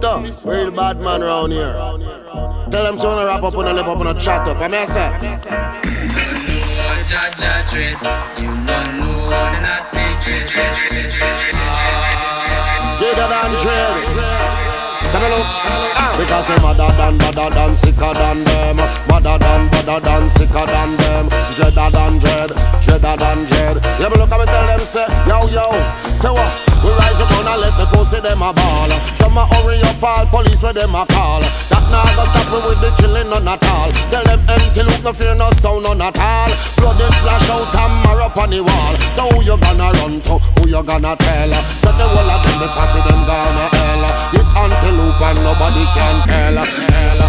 Fisto, real bad man round here. Tell them so wanna wrap up on a lip up on a chat up. I mean I say Jaja dread, you don't know what not dread. Jada than dread. Because they madder than sicker than them. Madder than sicker than them. Dreader than dread. Yeah, but look at me tell them say, yo, say what? We rise up and let the pussy them a ball. Some a hurry up all police where them a call. That now go stop me with the killing none at all. Tell them empty look no fear no sound none at all. Blood is splash out and mark up on the wall. So who you gonna run to? Who you gonna tell? So the whole of them the fussy them gonna hell. This antelope and nobody can tell.